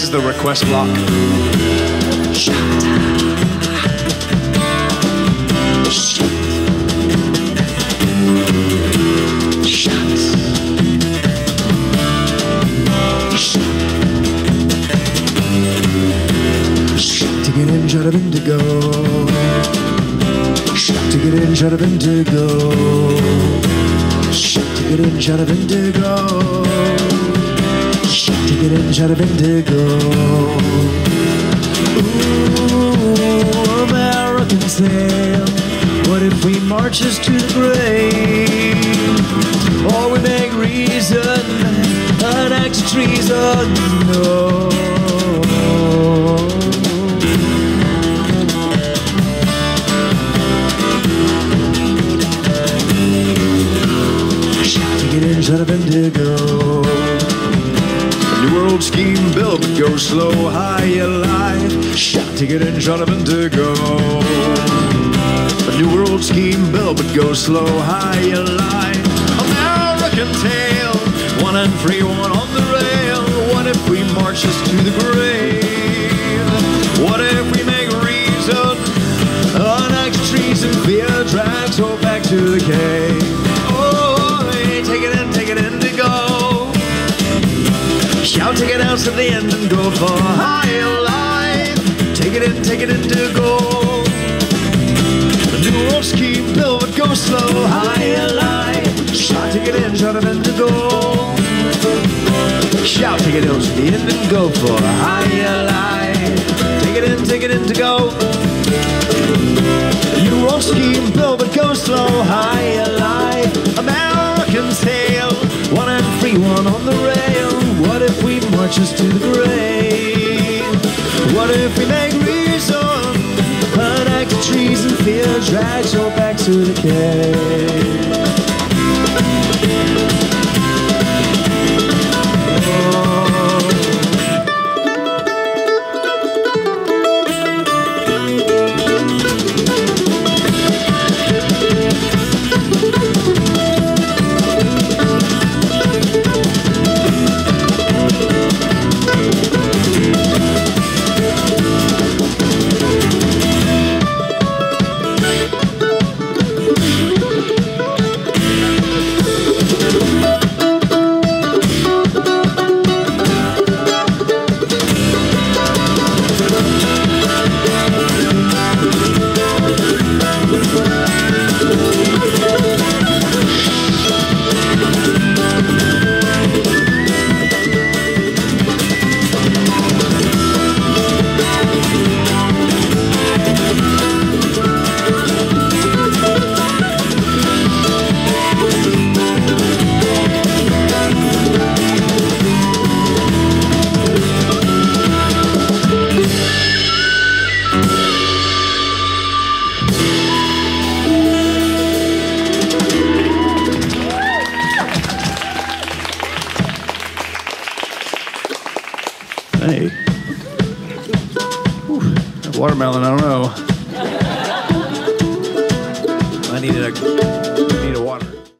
is the request block. To get in, shot of indigo. To get in, shot of indigo. To get in, shot of indigo. To get in, shot of indigo. Ooh, American sail. What if we march us to the grave? Or we make reason an act of treason? No. Shot of indigo. New world scheme built, but go slow, high alive. Shot to get in, shot of indigo. A new world scheme built, but go slow, high alive. American tale, one and free, one on the rail. What if we march us to the grave? What if we make reason an act of treason? Fear drags hope back to the cave. Shout, take it out to the end and go for higher life. Take it in to go. The new world scheme built, but go slow, higher life. Shout, take it in, shot of end to go. Shout, take it out to the end and go for higher life. Take it in to go. The new world scheme built, but go slow, higher life. American tale, one and free, one on the rail. What if we march us to the grave? What if we make reason an act of treason? Fear drags hope back to the cave. Hey. Whew, that watermelon, I don't know. I needed a